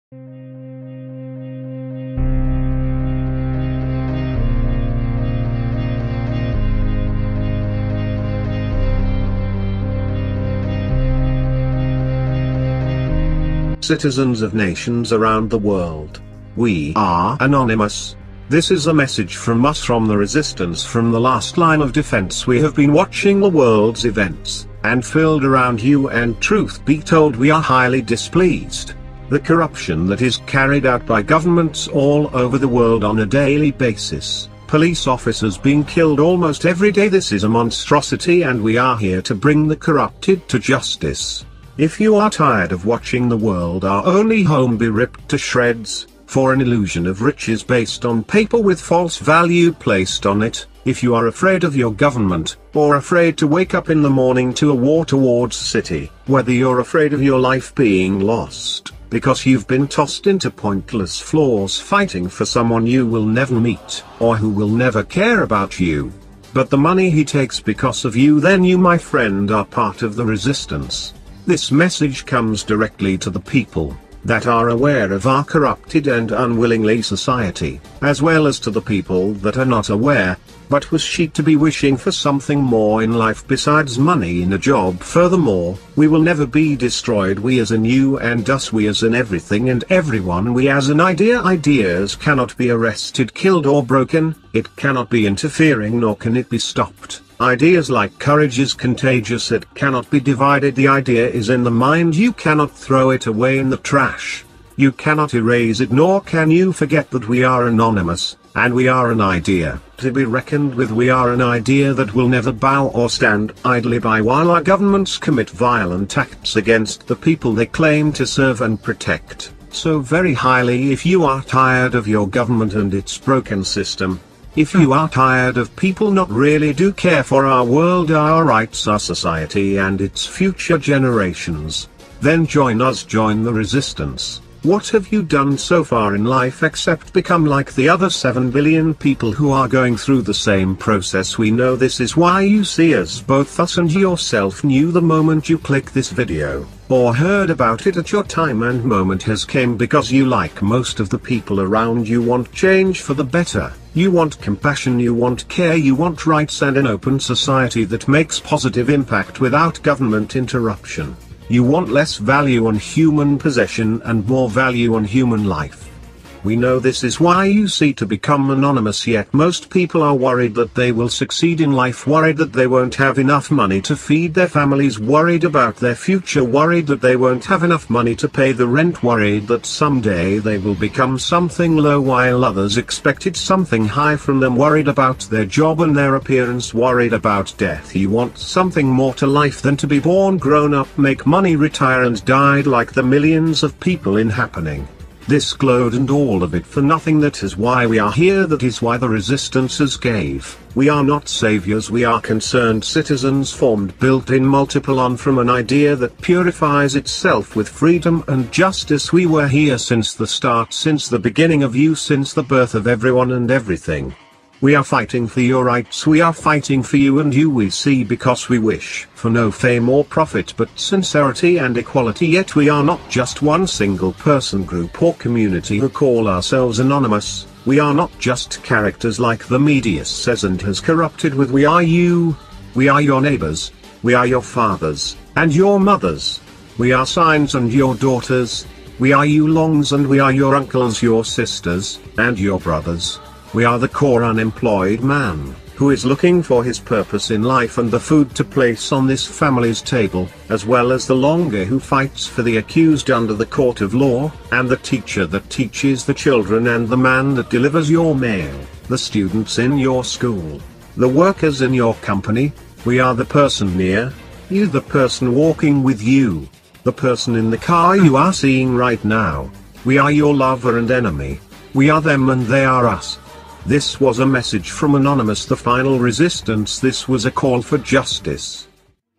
Citizens of nations around the world, we are anonymous. This is a message from us, from the resistance, from the last line of defense. We have been watching the world's events, and filled around you, and truth be told, we are highly displeased. The corruption that is carried out by governments all over the world on a daily basis, police officers being killed almost every day, this is a monstrosity, and we are here to bring the corrupted to justice. If you are tired of watching the world, our only home, be ripped to shreds, for an illusion of riches based on paper with false value placed on it, if you are afraid of your government, or afraid to wake up in the morning to a war-towards city, whether you're afraid of your life being lost, because you've been tossed into pointless flaws fighting for someone you will never meet, or who will never care about you, but the money he takes because of you, then you, my friend, are part of the resistance. This message comes directly to the people that are aware of our corrupted and unwillingly society, as well as to the people that are not aware, but was sheet to be wishing for something more in life besides money in a job. Furthermore, we will never be destroyed, we as in you and us, we as in everything and everyone, we as an idea. Ideas cannot be arrested, killed or broken, it cannot be interfering, nor can it be stopped. Ideas like courage is contagious, it cannot be divided. The idea is in the mind, you cannot throw it away in the trash. You cannot erase it, nor can you forget that we are anonymous, and we are an idea, to be reckoned with. We are an idea that will never bow or stand idly by while our governments commit violent acts against the people they claim to serve and protect so very highly. If you are tired of your government and its broken system, if you are tired of people not really do care for our world, our rights, our society and its future generations, then join us, join the resistance. What have you done so far in life except become like the other 7 billion people who are going through the same process? We know this is why you see us, both us and yourself, knew the moment you click this video, or heard about it at your time and moment has came, because you, like most of the people around you, want change for the better. You want compassion, you want care, you want rights and an open society that makes positive impact without government interruption. You want less value on human possession and more value on human life. We know this is why you see to become anonymous, yet most people are worried that they will succeed in life, worried that they won't have enough money to feed their families, worried about their future, worried that they won't have enough money to pay the rent, worried that someday they will become something low while others expected something high from them, worried about their job and their appearance, worried about death. You want something more to life than to be born, grown up, make money, retire and died like the millions of people in happening. This glowed and all of it for nothing. That is why we are here, that is why the resistances gave. We are not saviors, we are concerned citizens, formed, built in, multiple on from an idea that purifies itself with freedom and justice. We were here since the start, since the beginning of you, since the birth of everyone and everything. We are fighting for your rights, we are fighting for you and you, we see, because we wish for no fame or profit but sincerity and equality. Yet we are not just one single person, group or community who call ourselves anonymous. We are not just characters like the media says and has corrupted with. We are you. We are your neighbors. We are your fathers and your mothers. We are sons and your daughters. We are you longs and we are your uncles, your sisters, and your brothers. We are the core unemployed man, who is looking for his purpose in life and the food to place on this family's table, as well as the longer who fights for the accused under the court of law, and the teacher that teaches the children, and the man that delivers your mail, the students in your school, the workers in your company. We are the person near you, the person walking with you, the person in the car you are seeing right now. We are your lover and enemy. We are them and they are us. This was a message from Anonymous, the final resistance. This was a call for justice.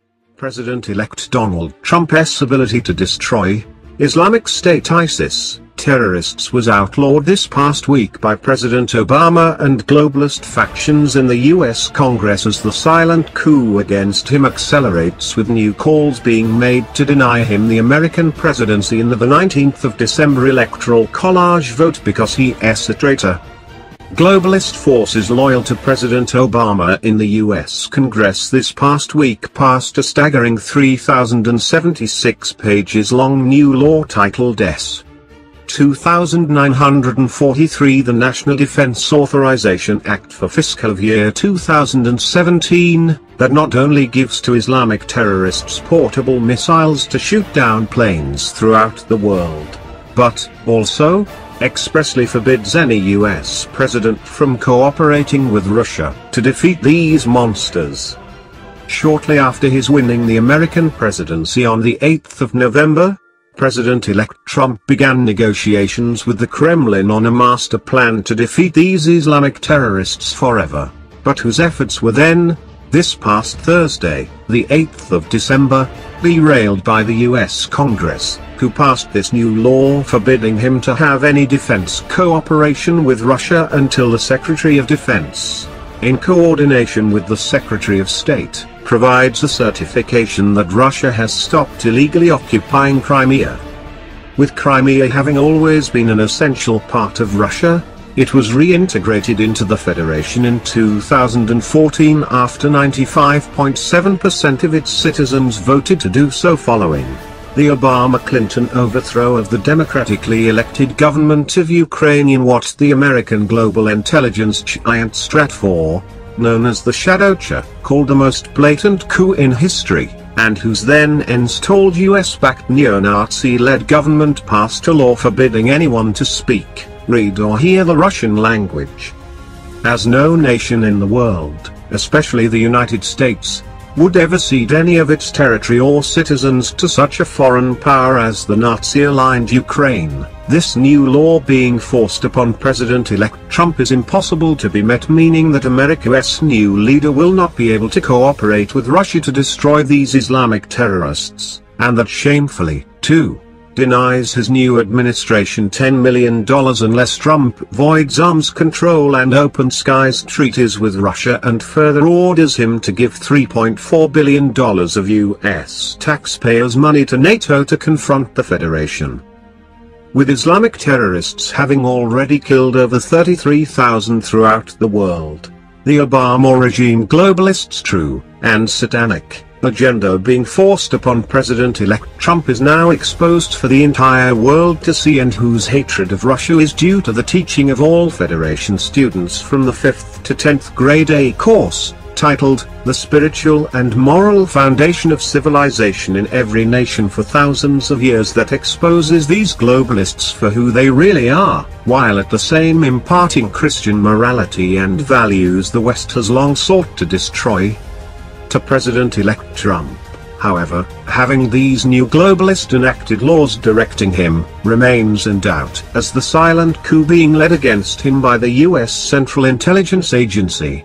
President-elect Donald Trump's ability to destroy Islamic State ISIS terrorists was outlawed this past week by President Obama and globalist factions in the US Congress as the silent coup against him accelerates, with new calls being made to deny him the American presidency in the 19th of December electoral college vote because he is a traitor. Globalist forces loyal to President Obama in the US Congress this past week passed a staggering 3,076 pages long new law titled S. 2943, the National Defense Authorization Act for fiscal year 2017, that not only gives to Islamic terrorists portable missiles to shoot down planes throughout the world, but also expressly forbids any US president from cooperating with Russia to defeat these monsters. Shortly after his winning the American presidency on the 8th of November, President-elect Trump began negotiations with the Kremlin on a master plan to defeat these Islamic terrorists forever, but whose efforts were then, this past Thursday, the 8th of December, derailed by the US Congress, who passed this new law forbidding him to have any defense cooperation with Russia until the Secretary of Defense, in coordination with the Secretary of State, provides a certification that Russia has stopped illegally occupying Crimea. With Crimea having always been an essential part of Russia, it was reintegrated into the Federation in 2014 after 95.7% of its citizens voted to do so following the Obama-Clinton overthrow of the democratically elected government of Ukraine in what the American global intelligence giant Stratfor, known as the Shadowcha, called the most blatant coup in history, and whose then installed US-backed neo-Nazi-led government passed a law forbidding anyone to speak, read or hear the Russian language. As no nation in the world, especially the United States, would ever cede any of its territory or citizens to such a foreign power as the Nazi-aligned Ukraine, this new law being forced upon President-elect Trump is impossible to be met, meaning that America's new leader will not be able to cooperate with Russia to destroy these Islamic terrorists, and that shamefully, too, denies his new administration $10 million unless Trump voids arms control and open skies treaties with Russia and further orders him to give $3.4 billion of US taxpayers' money to NATO to confront the Federation. With Islamic terrorists having already killed over 33,000 throughout the world, the Obama regime globalists' true and satanic agenda being forced upon President-elect Trump is now exposed for the entire world to see, and whose hatred of Russia is due to the teaching of all Federation students from the 5th to 10th grade A course, titled, The Spiritual and Moral Foundation of Civilization in Every Nation for Thousands of Years, that exposes these globalists for who they really are, while at the same imparting Christian morality and values the West has long sought to destroy. To President-elect Trump, however, having these new globalist enacted laws directing him, remains in doubt, as the silent coup being led against him by the U.S. Central Intelligence Agency,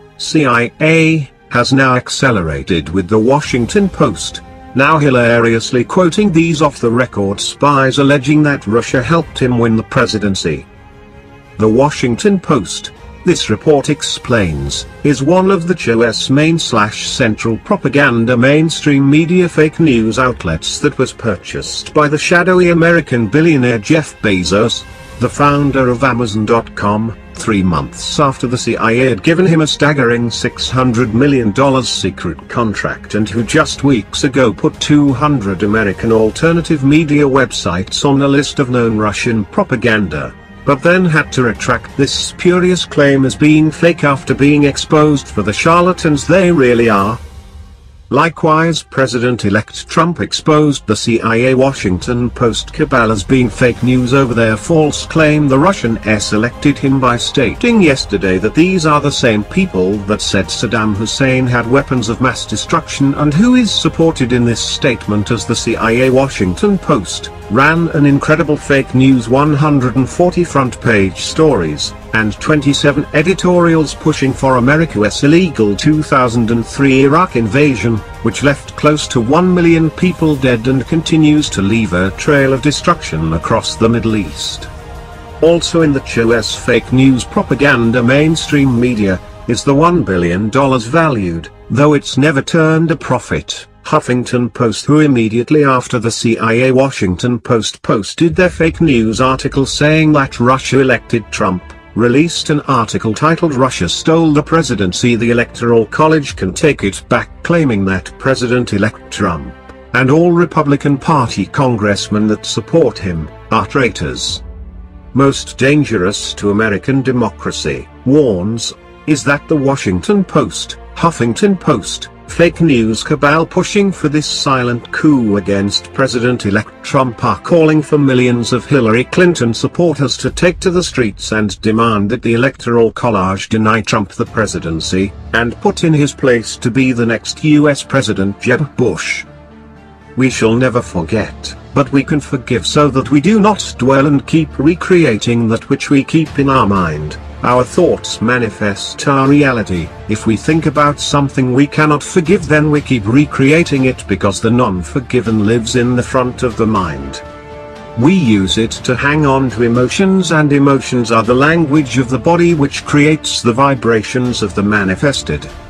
CIA, has now accelerated, with the Washington Post now hilariously quoting these off-the-record spies alleging that Russia helped him win the presidency. The Washington Post, this report explains, is one of the US main/central propaganda mainstream media fake news outlets that was purchased by the shadowy American billionaire Jeff Bezos, the founder of Amazon.com, 3 months after the CIA had given him a staggering $600 million secret contract, and who just weeks ago put 200 American alternative media websites on a list of known Russian propaganda, but then had to retract this spurious claim as being fake after being exposed for the charlatans they really are. Likewise, President-elect Trump exposed the CIA Washington Post cabal as being fake news over their false claim the Russians elected him, by stating yesterday that these are the same people that said Saddam Hussein had weapons of mass destruction, and who is supported in this statement as the CIA Washington Post ran an incredible fake news 140 front-page stories, and 27 editorials pushing for America's illegal 2003 Iraq invasion, which left close to 1 million people dead and continues to leave a trail of destruction across the Middle East. Also in the US fake news propaganda mainstream media, is the $1 billion valued, though it's never turned a profit. Huffington Post, who immediately after the CIA Washington Post posted their fake news article saying that Russia elected Trump, released an article titled "Russia Stole the Presidency, the Electoral College Can Take It Back," claiming that President-elect Trump, and all Republican Party congressmen that support him, are traitors. Most dangerous to American democracy, warns, is that the Washington Post, Huffington Post, fake news cabal pushing for this silent coup against President-elect Trump are calling for millions of Hillary Clinton supporters to take to the streets and demand that the Electoral College deny Trump the presidency, and put in his place to be the next US President Jeb Bush. We shall never forget, but we can forgive so that we do not dwell and keep recreating that which we keep in our mind. Our thoughts manifest our reality. If we think about something we cannot forgive, then we keep recreating it because the non-forgiven lives in the front of the mind. We use it to hang on to emotions, and emotions are the language of the body which creates the vibrations of the manifested.